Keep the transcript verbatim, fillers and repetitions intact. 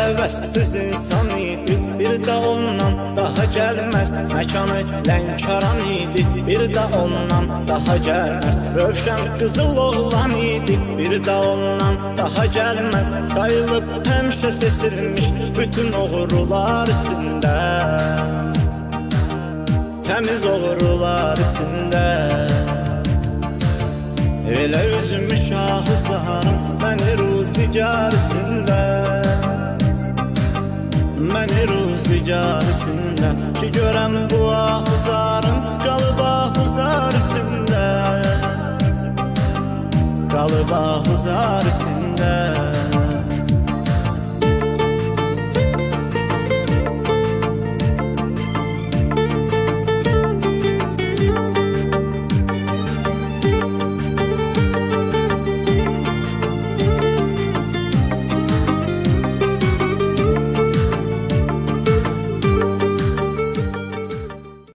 həvəssiz insan idi, bir də ondan daha gəlməz. Məkanı Lənkəran idi, bir də ondan daha gəlməz. Rövşən qızıl oğlan idi, bir də ondan daha gəlməz. Sayılıb həmişə seçilmiş bütün oğrular içində, təmiz oğrular içində. Elə üzümü şahızlarım məni ruzdigar içində, məni ruzdigar içində. Ki görəm bu ahızarım qalıb ahızar içində, qalıb ahızar içində.